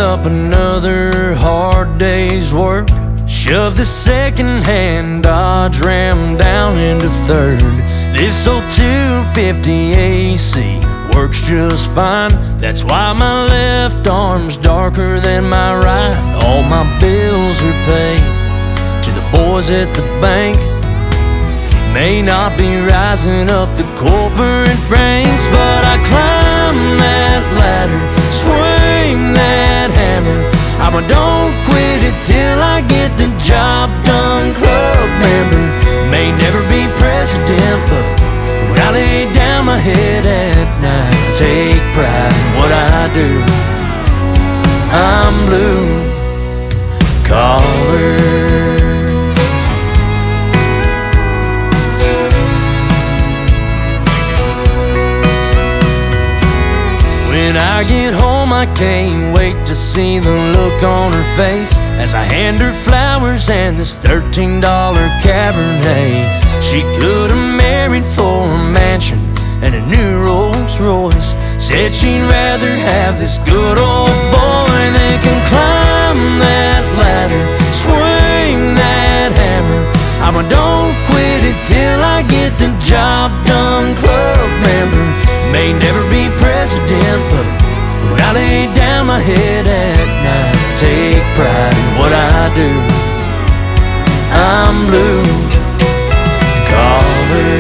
up another hard day's work. Shove the second-hand Dodge Ram down into third. This old 250 AC works just fine. That's why my left arm's darker than my right. All my bills are paid to the boys at the bank. May not be rising up the corporate ranks, but I climb that ladder, swing that hammer. I'm a don't quit it till I get the job done club member. May never be president, but when I lay down my head at night, I take pride in what I do. I'm blue collar. When I get home, I can't wait to see the look on her face as I hand her flowers and this $13 Cabernet. She could have married for a mansion and a new Rolls Royce. Said she'd rather have this good old boy that can climb that ladder, swing that hammer. I'm a don't quit it till I get the job done club member. May never be president, but when I lay down my head at night, I take pride in what I do. I'm blue collar.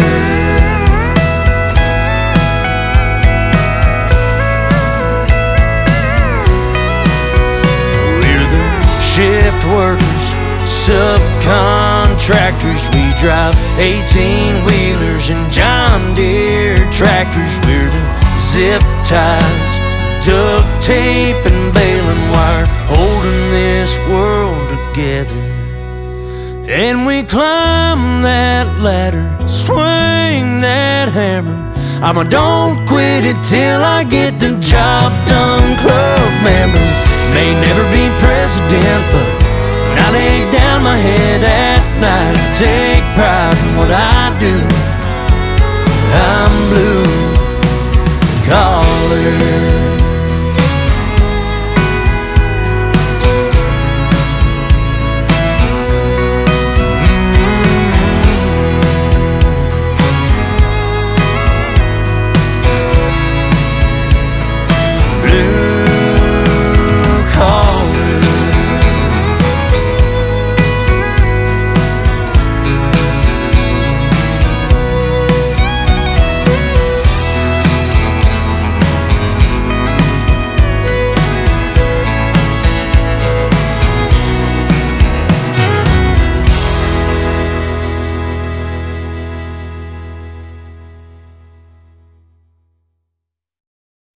We're the shift workers, subcontractors. We drive 18-wheelers and John Deere tractors. We're the zip ties, duct tape and baling wire, holding this world together. And we climb that ladder, swing that hammer. I'm a don't quit it till I get the job done club member. May never be president, but when I lay down my head at night, I take pride in what I do.